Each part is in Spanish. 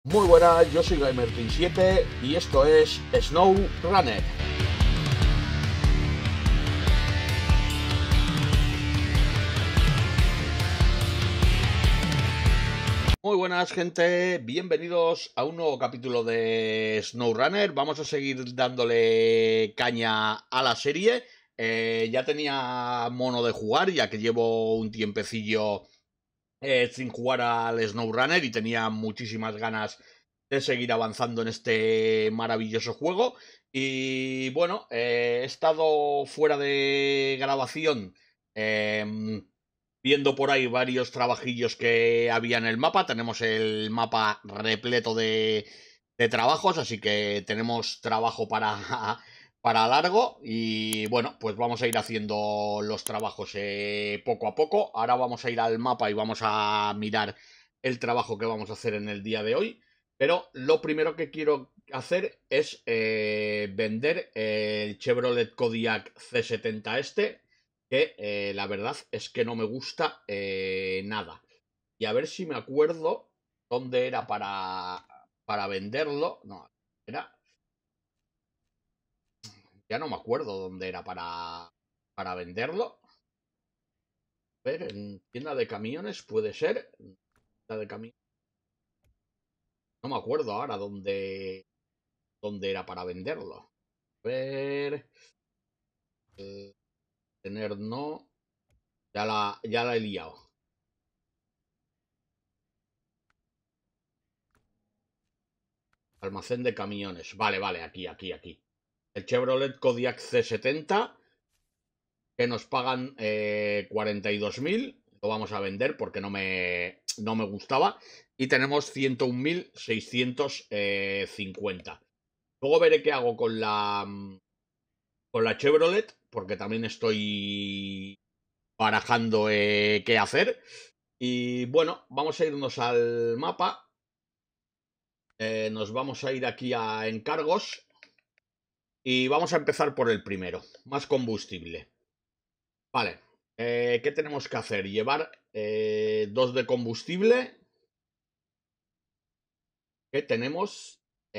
Muy buenas, yo soy Gamertin7 y esto es Snow Runner. Muy buenas, gente, bienvenidos a un nuevo capítulo de SnowRunner. Vamos a seguir dándole caña a la serie. Ya tenía mono de jugar, ya que llevo un tiempecillo sin jugar al SnowRunner y tenía muchísimas ganas de seguir avanzando en este maravilloso juego. Y bueno, he estado fuera de grabación viendo por ahí varios trabajillos que había en el mapa. Tenemos el mapa repleto de trabajos, así que tenemos trabajo para largo. Y bueno, pues vamos a ir haciendo los trabajos poco a poco. Ahora vamos a ir al mapa y vamos a mirar el trabajo que vamos a hacer en el día de hoy. Pero lo primero que quiero hacer es vender el Chevrolet Kodiaq C70 este, que la verdad es que no me gusta nada. Y a ver si me acuerdo dónde era para venderlo. No, era... Ya no me acuerdo dónde era para venderlo. A ver, en tienda de camiones puede ser. Tienda de camiones. No me acuerdo ahora dónde era para venderlo. A ver. Tener no. Ya la he liado. Almacén de camiones. Vale, aquí. El Chevrolet Kodiaq C70, que nos pagan 42.000. Lo vamos a vender porque no me gustaba. Y tenemos 101.650. Luego veré qué hago con la Chevrolet, porque también estoy barajando qué hacer. Y bueno, vamos a irnos al mapa. Nos vamos a ir aquí a encargos. Y vamos a empezar por el primero. Más combustible. Vale. ¿Qué tenemos que hacer? Llevar 2 de combustible. Que tenemos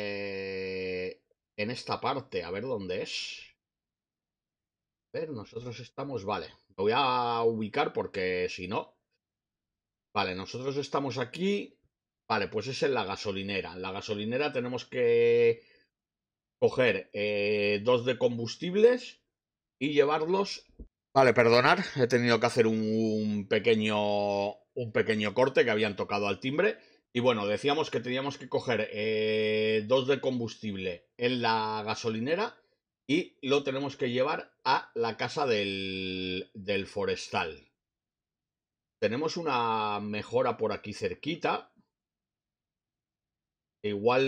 en esta parte. A ver dónde es. A ver, nosotros estamos... Vale. Me voy a ubicar porque si no... Vale, nosotros estamos aquí. Vale, pues es en la gasolinera. En la gasolinera tenemos que coger 2 de combustibles y llevarlos. Vale, perdonad, he tenido que hacer un pequeño corte que habían tocado al timbre. Y bueno, decíamos que teníamos que coger 2 de combustible en la gasolinera y lo tenemos que llevar a la casa del forestal. Tenemos una mejora por aquí cerquita. Igual,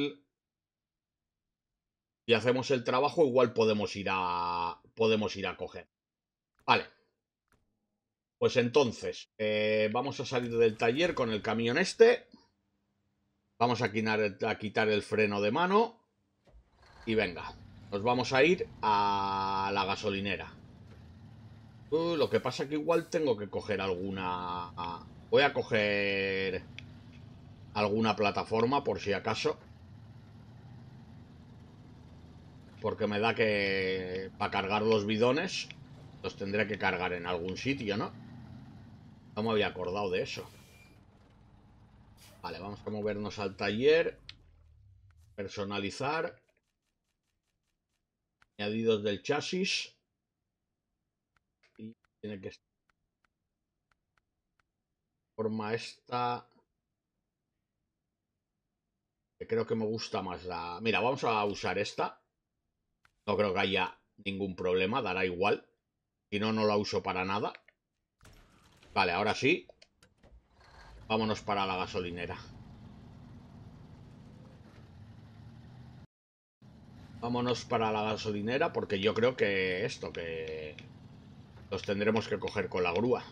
si hacemos el trabajo, igual podemos ir a coger. Vale. Pues entonces, vamos a salir del taller con el camión este. Vamos a quitar el freno de mano. Y venga, nos vamos a ir a la gasolinera. Lo que pasa que igual tengo que coger alguna... Voy a coger alguna plataforma por si acaso. Porque me da que para cargar los bidones los tendré que cargar en algún sitio, ¿no? No me había acordado de eso. Vale, vamos a movernos al taller. Personalizar. Añadidos del chasis. Y tiene que estar forma esta. Que creo que me gusta más la... Mira, vamos a usar esta. No creo que haya ningún problema, dará igual. Si no, no la uso para nada. Vale, ahora sí. Vámonos para la gasolinera. Vámonos para la gasolinera porque yo creo que que los tendremos que coger con la grúa.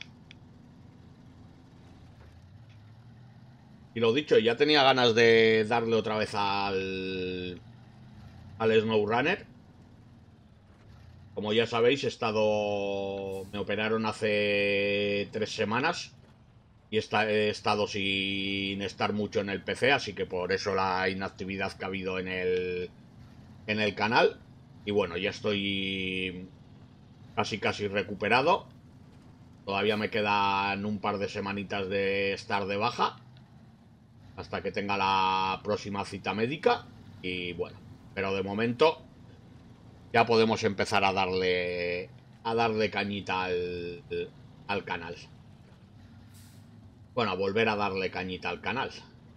Y lo dicho, ya tenía ganas de darle otra vez al SnowRunner. Como ya sabéis, me operaron hace 3 semanas y he estado sin estar mucho en el PC, así que por eso la inactividad que ha habido en el canal. Y bueno, ya estoy casi recuperado. Todavía me quedan un par de semanitas de estar de baja hasta que tenga la próxima cita médica. Y bueno, pero de momento ya podemos empezar a darle cañita al canal. Bueno, a volver a darle cañita al canal.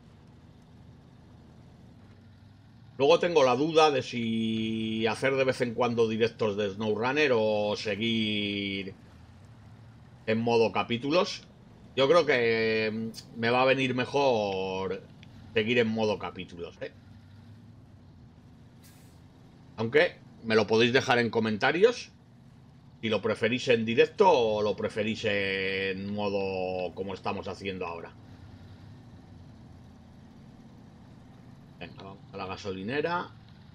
Luego tengo la duda de si hacer de vez en cuando directos de SnowRunner o seguir en modo capítulos. Yo creo que me va a venir mejor seguir en modo capítulos, ¿eh? Aunque me lo podéis dejar en comentarios si lo preferís en directo o lo preferís en modo como estamos haciendo ahora. Venga, vamos a la gasolinera.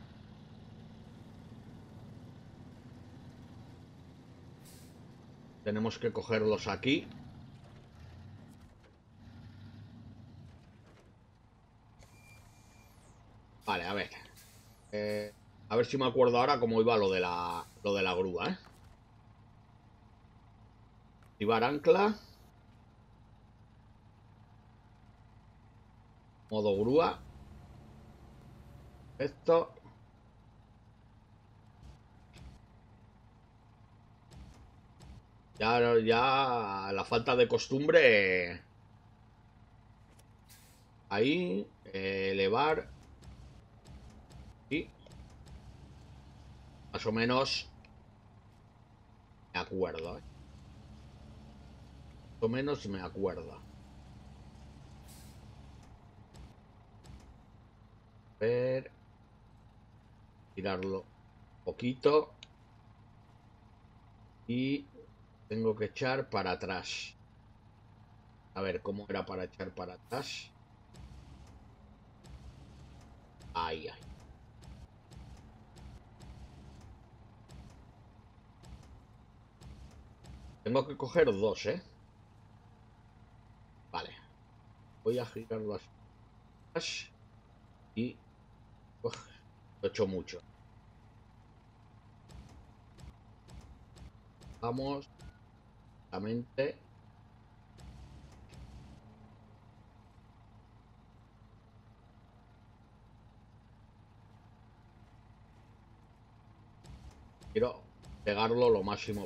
Tenemos que cogerlos aquí. Vale, a ver. A ver si me acuerdo ahora cómo iba lo de la grúa, ¿eh? Activar ancla. Modo grúa. Esto. Ya la falta de costumbre. Ahí. Elevar. Y más o menos me acuerdo, ¿eh? Más o menos me acuerdo. A ver. Tirarlo un poquito. Y tengo que echar para atrás. A ver, ¿cómo era para echar para atrás? Ahí, ahí. Tengo que coger dos, ¿eh? Vale. Voy a girarlo así. Y... uf, lo he hecho mucho. Vamos. Exactamente. Quiero pegarlo lo máximo.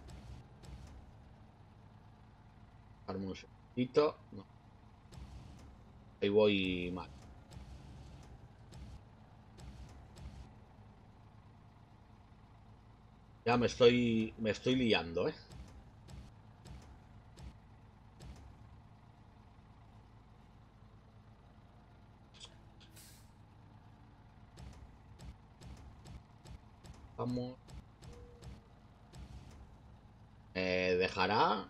Darme un segundito. No. Ahí voy mal. Ya me estoy liando, ¿eh? Vamos. Dejará.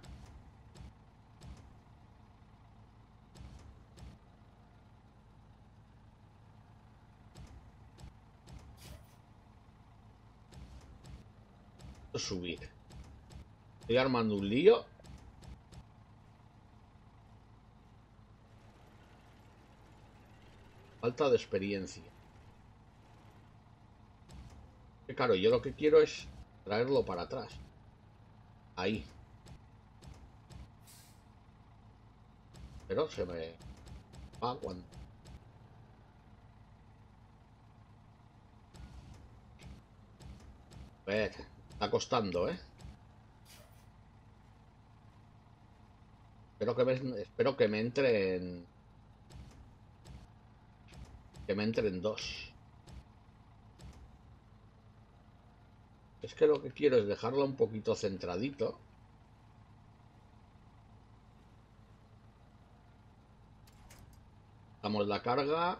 Subir. Estoy armando un lío. Falta de experiencia. Que claro, yo lo que quiero es traerlo para atrás. Ahí. Pero se me va cuando... A ver, está costando, ¿eh? Espero que me entren... Que me entren dos. Es que lo que quiero es dejarlo un poquito centradito. Damos la carga.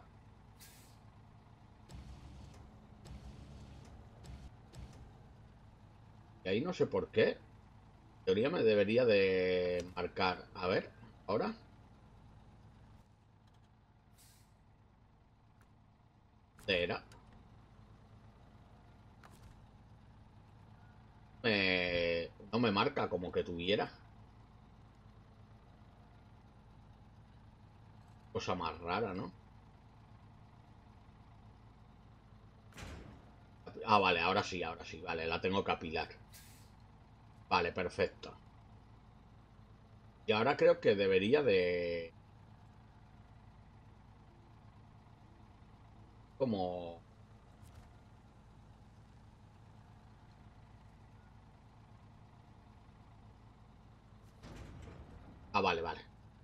Y ahí no sé por qué. En teoría me debería de marcar. A ver, ahora. Era. No me marca como que tuviera. Cosa más rara, ¿no? Ah, vale, ahora sí, vale, la tengo que apilar. Vale, perfecto. Y ahora creo que debería de... Como... Ah, vale, vale.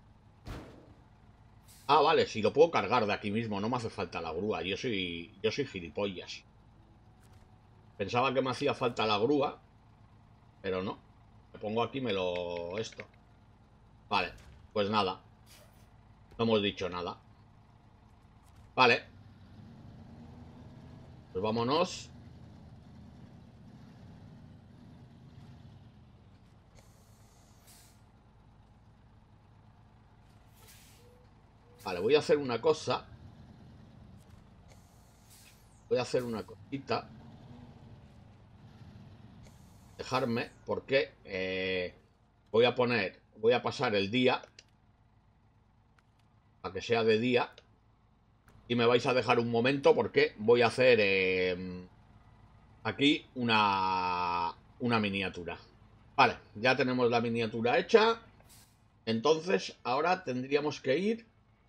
Ah, vale, si lo puedo cargar de aquí mismo, no me hace falta la grúa. Yo soy gilipollas. Pensaba que me hacía falta la grúa, pero no. Me pongo aquí y me lo... esto. Vale, pues nada. No hemos dicho nada. Vale. Pues vámonos. Vale, voy a hacer una cosa. Voy a hacer una cosita. Dejarme, porque voy a pasar el día para que sea de día. Y me vais a dejar un momento porque voy a hacer aquí una miniatura. Vale, ya tenemos la miniatura hecha. Entonces, ahora tendríamos que ir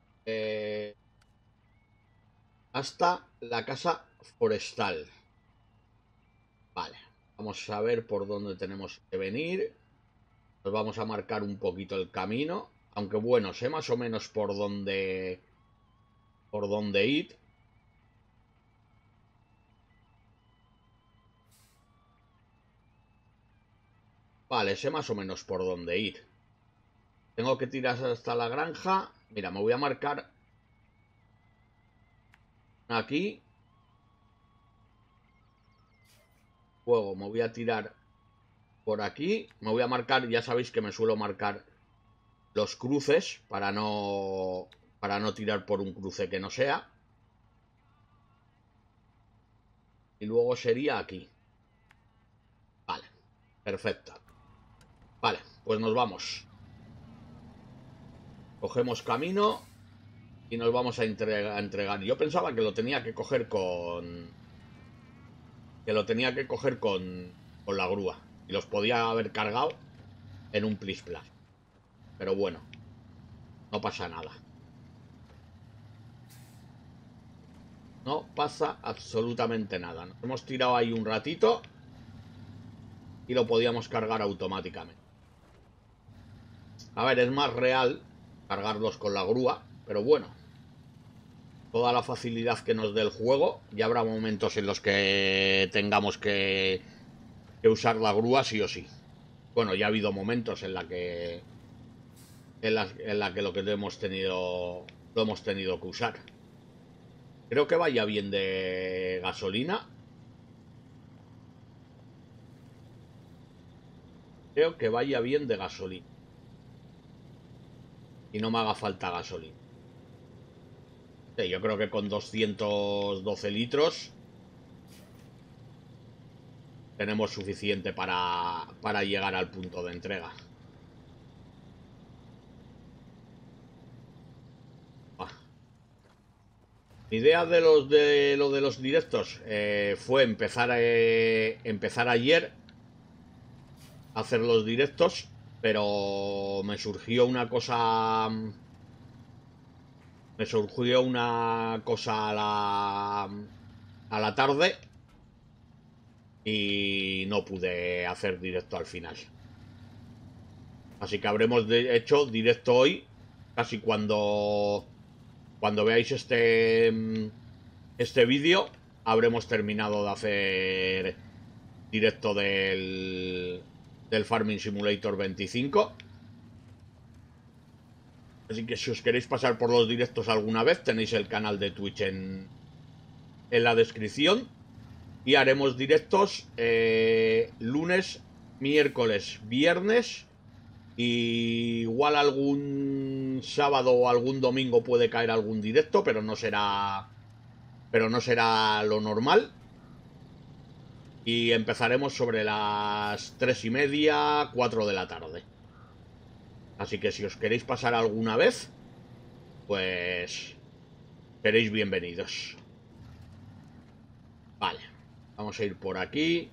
hasta la casa forestal. Vale, vamos a ver por dónde tenemos que venir. Nos vamos a marcar un poquito el camino. Aunque bueno, sé más o menos por dónde ir. Vale, sé más o menos por dónde ir. Tengo que tirar hasta la granja. Mira, me voy a marcar aquí. Luego me voy a tirar por aquí. Me voy a marcar, ya sabéis que me suelo marcar los cruces para no tirar por un cruce que no sea. Y luego sería aquí. Vale, perfecto. Vale, pues nos vamos. Cogemos camino y nos vamos a entregar. Yo pensaba que lo tenía que coger con... Que lo tenía que coger con la grúa. Y los podía haber cargado en un plis plas. Pero bueno, no pasa nada. No pasa absolutamente nada. Nos hemos tirado ahí un ratito y lo podíamos cargar automáticamente. A ver, es más real cargarlos con la grúa, pero bueno, toda la facilidad que nos dé el juego, ya habrá momentos en los que tengamos que usar la grúa sí o sí. Bueno, ya ha habido momentos en la que lo que lo hemos tenido que usar. Creo que vaya bien de gasolina. Creo que vaya bien de gasolina. Y no me haga falta gasolina. Sí, yo creo que con 212 litros tenemos suficiente para llegar al punto de entrega. Ah. Mi idea lo de los directos fue empezar ayer a hacer los directos, pero me surgió una cosa. Me surgió una cosa a la tarde y no pude hacer directo al final. Así que habremos hecho directo hoy, casi cuando veáis este vídeo, habremos terminado de hacer directo del Farming Simulator 25. Así que si os queréis pasar por los directos alguna vez, tenéis el canal de Twitch en la descripción. Y haremos directos lunes, miércoles, viernes. Y igual algún sábado o algún domingo puede caer algún directo, pero no será lo normal. Y empezaremos sobre las 3:30, 4 de la tarde. Así que si os queréis pasar alguna vez, pues seréis bienvenidos. Vale, vamos a ir por aquí.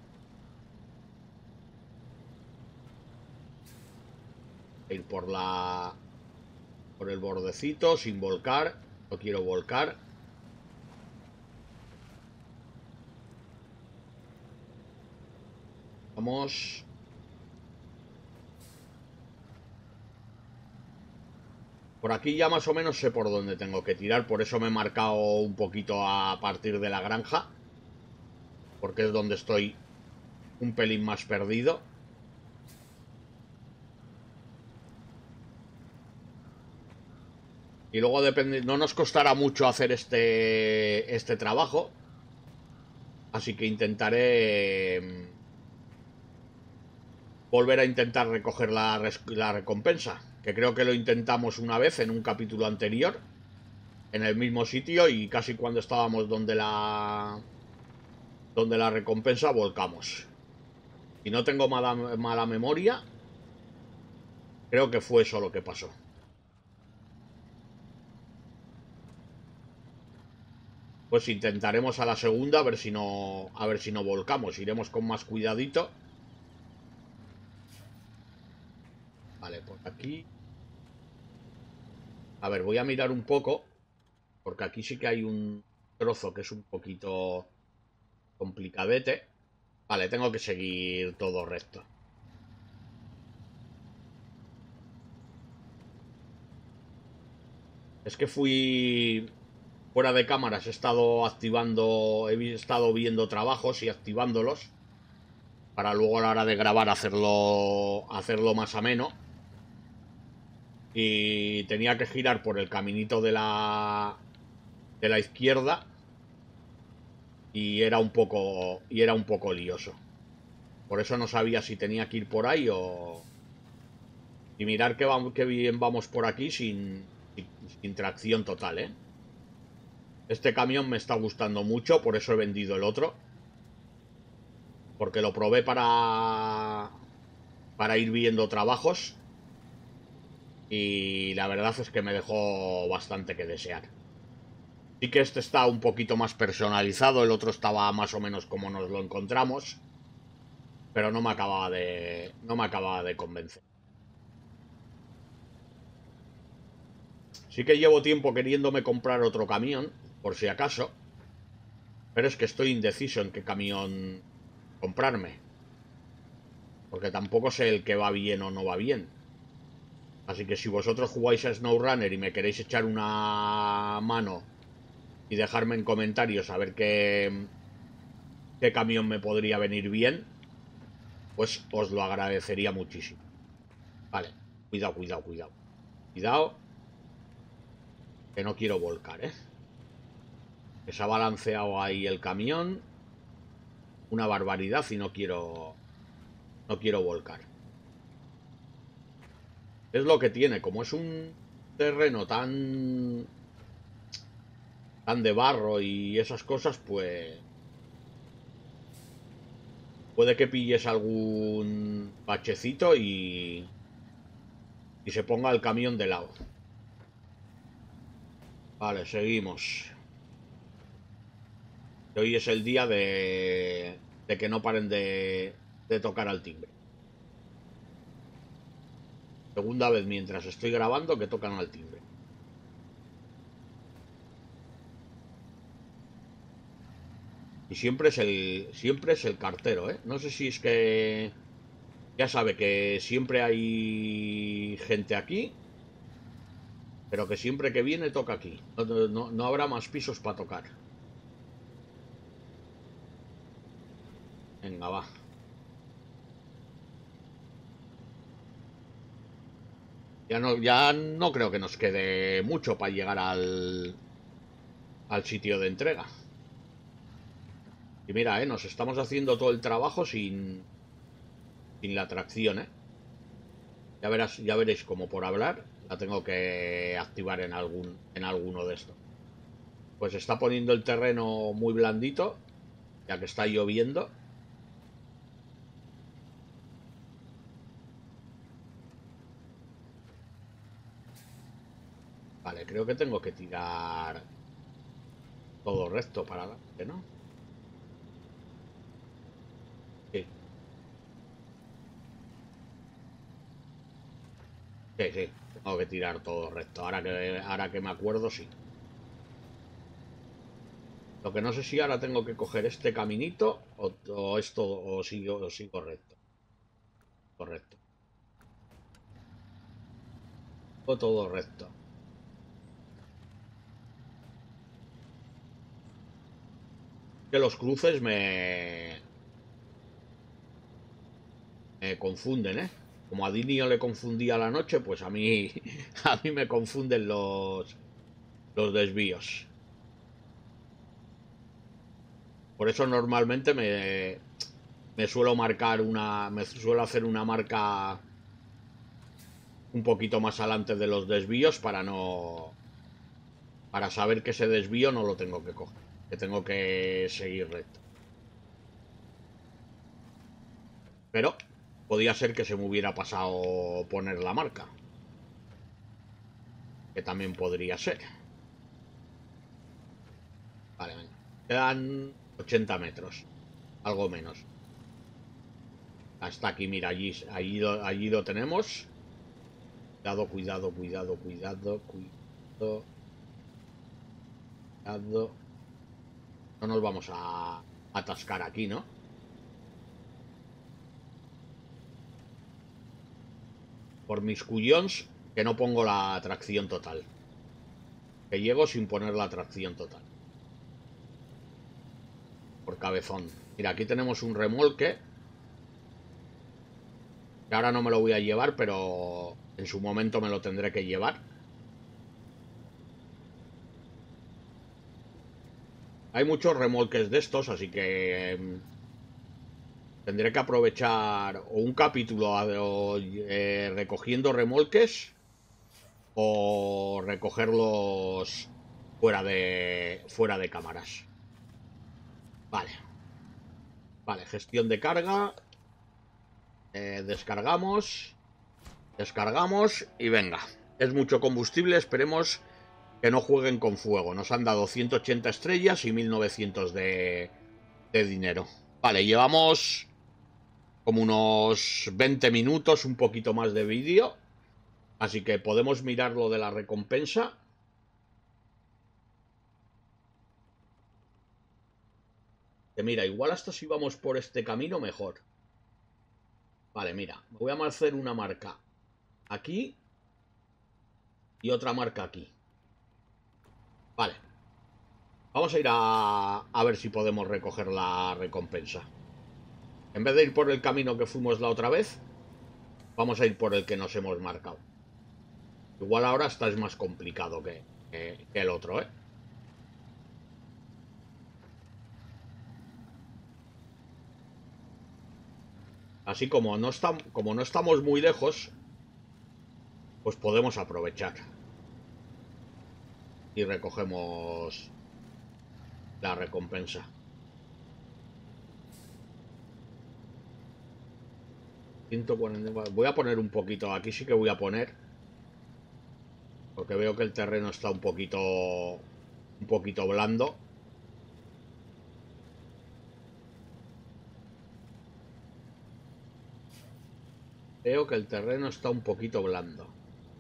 Ir por el bordecito sin volcar. No quiero volcar. Vamos. Por aquí ya más o menos sé por dónde tengo que tirar. Por eso me he marcado un poquito a partir de la granja. Porque es donde estoy un pelín más perdido. Y luego depende, no nos costará mucho hacer este trabajo. Así que intentaré volver a intentar recoger la recompensa. Que creo que lo intentamos una vez en un capítulo anterior. En el mismo sitio y casi cuando estábamos donde la recompensa volcamos. Si no tengo mala memoria, creo que fue eso lo que pasó. Pues intentaremos a la segunda a ver si no volcamos. Iremos con más cuidadito. Vale, por aquí. A ver, voy a mirar un poco. Porque aquí sí que hay un trozo que es un poquito complicadete. Vale, tengo que seguir todo recto. Es que fui fuera de cámaras, he estado viendo trabajos y activándolos para luego a la hora de grabar hacerlo más ameno. Y tenía que girar por el caminito de la izquierda y era un poco lioso. Por eso no sabía si tenía que ir por ahí o y mirar que bien vamos por aquí sin tracción total, ¿eh? Este camión me está gustando mucho, por eso he vendido el otro. Porque lo probé para ir viendo trabajos. Y la verdad es que me dejó bastante que desear. Sí que este está un poquito más personalizado, el otro estaba más o menos como nos lo encontramos. Pero no me acababa de convencer. Sí que llevo tiempo queriéndome comprar otro camión, por si acaso. Pero es que estoy indeciso en qué camión comprarme. Porque tampoco sé el que va bien o no va bien. Así que si vosotros jugáis a SnowRunner y me queréis echar una mano y dejarme en comentarios a ver qué camión me podría venir bien, pues os lo agradecería muchísimo. Vale, cuidado, cuidado, cuidado. Cuidado, que no quiero volcar, ¿eh? Que se ha balanceado ahí el camión. Una barbaridad y no quiero volcar. Es lo que tiene, como es un terreno tan de barro y esas cosas, pues puede que pilles algún bachecito y se ponga el camión de lado. Vale, seguimos. Hoy es el día de que no paren de tocar al timbre. Segunda vez mientras estoy grabando que tocan al timbre. Y siempre es el cartero, ¿eh? No sé si es que ya sabe que siempre hay gente aquí, pero que siempre que viene toca aquí. No habrá más pisos para tocar. Venga, va. Ya no creo que nos quede mucho para llegar al sitio de entrega. Y mira, nos estamos haciendo todo el trabajo sin la tracción, ¿eh? Ya veréis como por hablar la tengo que activar en alguno de estos. Pues está poniendo el terreno muy blandito, ya que está lloviendo. Vale, creo que tengo que tirar todo recto para adelante, ¿no? Sí, sí, sí. Tengo que tirar todo recto. Ahora que me acuerdo, sí. Lo que no sé si ahora tengo que coger este caminito o esto o sigo recto. Correcto. O todo recto. Que los cruces me confunden, ¿eh? Como a Dinio le confundía la noche, pues a mí a mí me confunden los desvíos. Por eso normalmente me suelo hacer una marca un poquito más adelante de los desvíos para saber que ese desvío no lo tengo que coger, que tengo que seguir recto. Pero podía ser que se me hubiera pasado poner la marca, que también podría ser. Vale, venga. Quedan 80 metros, algo menos. Hasta aquí, mira, allí lo tenemos. Cuidado, cuidado, cuidado, cuidado, cuidado, cuidado. No nos vamos a atascar aquí, ¿no? Por mis cuyons que no pongo la tracción total. Que llego sin poner la tracción total. Por cabezón. Mira, aquí tenemos un remolque. Que ahora no me lo voy a llevar, pero en su momento me lo tendré que llevar. Hay muchos remolques de estos, así que tendré que aprovechar o un capítulo recogiendo remolques o recogerlos fuera de cámaras. Vale, vale, gestión de carga. Descargamos y venga. Es mucho combustible, esperemos que no jueguen con fuego. Nos han dado 180 estrellas y 1900 de dinero. Vale, llevamos como unos 20 minutos, un poquito más de vídeo. Así que podemos mirar lo de la recompensa. Que mira, igual hasta si vamos por este camino mejor. Vale, mira, me voy a hacer una marca aquí y otra marca aquí. Vale, vamos a ir a ver si podemos recoger la recompensa. En vez de ir por el camino que fuimos la otra vez, vamos a ir por el que nos hemos marcado. Igual ahora esta es más complicado que el otro, ¿eh? Así como no estamos muy lejos, pues podemos aprovechar. Y recogemos la recompensa. 140. Voy a poner un poquito. Aquí sí que voy a poner. Porque veo que el terreno está un poquito blando. Veo que el terreno está un poquito blando.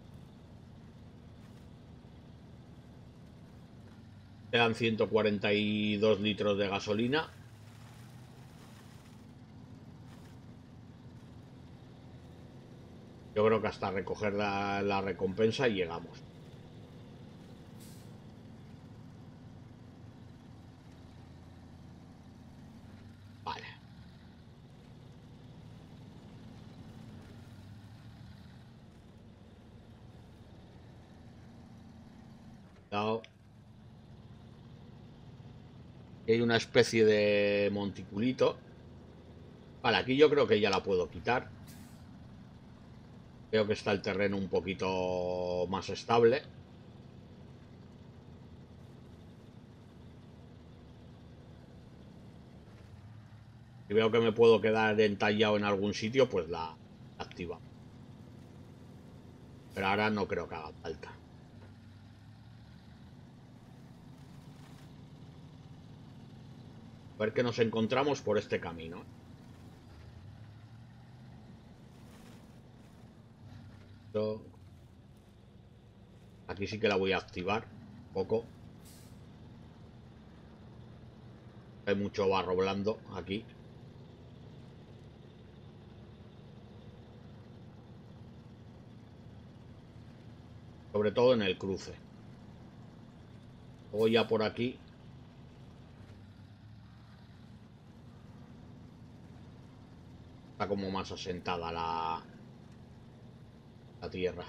Quedan 142 litros de gasolina. Yo creo que hasta recoger la recompensa llegamos. Vale. Cuidado. Hay una especie de monticulito. Vale, aquí yo creo que ya la puedo quitar. Creo que está el terreno un poquito más estable. Si veo que me puedo quedar entallado en algún sitio, pues la activa. Pero ahora no creo que haga falta. A ver qué nos encontramos por este camino. Aquí sí que la voy a activar un poco. Hay mucho barro blando aquí. Sobre todo en el cruce. Luego ya por aquí. Está como más asentada la tierra.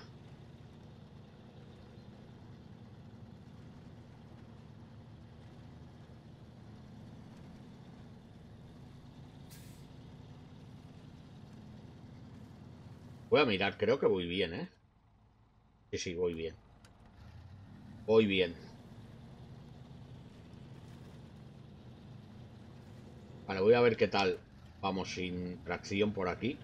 Voy a mirar, creo que voy bien, ¿eh? Sí, sí, voy bien. Voy bien. Vale, voy a ver qué tal vamos sin tracción por aquí.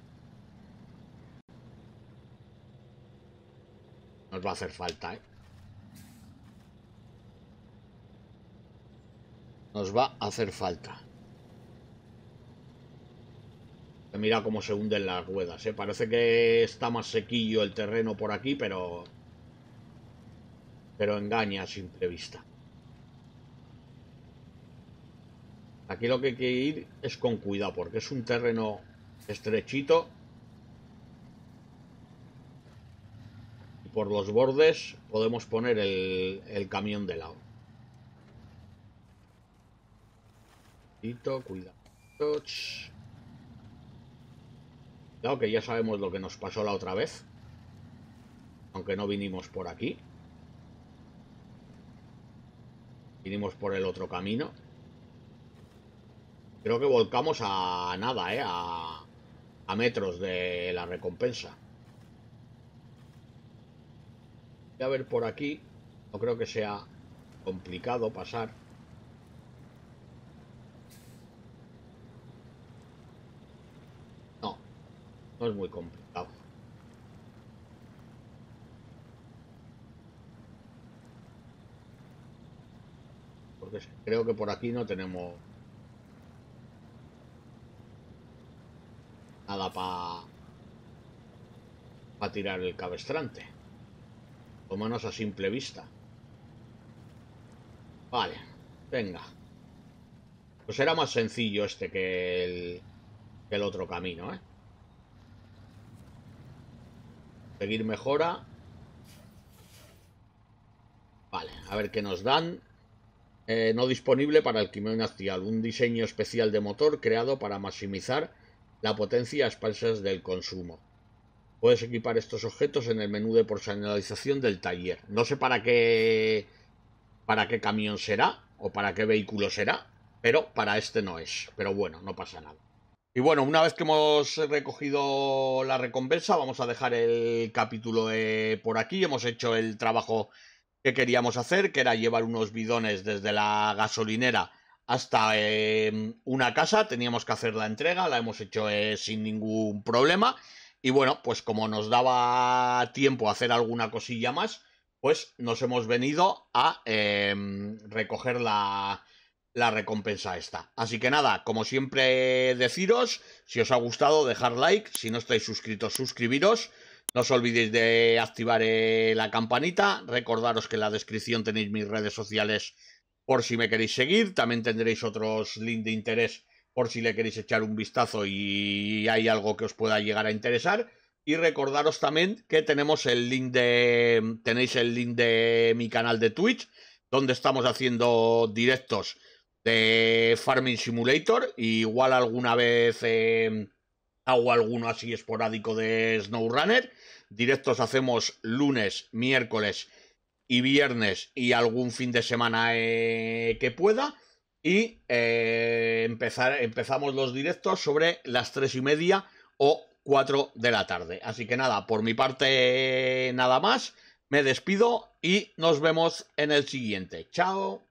Nos va a hacer falta, ¿eh? Nos va a hacer falta. Mira cómo se hunden las ruedas, ¿eh? Parece que está más sequillo el terreno por aquí, pero engaña a simple vista. Aquí lo que hay que ir es con cuidado, porque es un terreno estrechito. Y por los bordes podemos poner el camión de lado. Cuidado. Cuidado que ya sabemos lo que nos pasó la otra vez. Aunque no vinimos por aquí. Vinimos por el otro camino. Creo que volcamos a nada, a metros de la recompensa. Voy a ver por aquí. No creo que sea complicado pasar. No, no es muy complicado. Porque creo que por aquí no tenemos nada para tirar el cabestrante. O menos a simple vista. Vale, venga. Pues era más sencillo este que el otro camino, ¿eh? Seguir mejora. Vale, a ver qué nos dan. No disponible para el Quimeo Astial. Un diseño especial de motor creado para maximizar la potencia a expensas del consumo. Puedes equipar estos objetos en el menú de personalización del taller. No sé para qué camión será o para qué vehículo será, pero para este no es. Pero bueno, no pasa nada. Y bueno, una vez que hemos recogido la recompensa, vamos a dejar el capítulo por aquí. Hemos hecho el trabajo que queríamos hacer, que era llevar unos bidones desde la gasolinera hasta una casa. Teníamos que hacer la entrega, la hemos hecho sin ningún problema. Y bueno, pues como nos daba tiempo a hacer alguna cosilla más, pues nos hemos venido a recoger la recompensa esta. Así que nada, como siempre deciros, si os ha gustado, dejar like, si no estáis suscritos, suscribiros. No os olvidéis de activar la campanita. Recordaros que en la descripción tenéis mis redes sociales por si me queréis seguir. También tendréis otros links de interés por si le queréis echar un vistazo y hay algo que os pueda llegar a interesar. Y recordaros también que tenéis el link de mi canal de Twitch, donde estamos haciendo directos de Farming Simulator. Igual alguna vez hago alguno así esporádico de SnowRunner. Directos hacemos lunes, miércoles y viernes y algún fin de semana que pueda. Y empezamos los directos sobre las 3:30 o 4 de la tarde. Así que nada, por mi parte nada más. Me despido y nos vemos en el siguiente. Chao.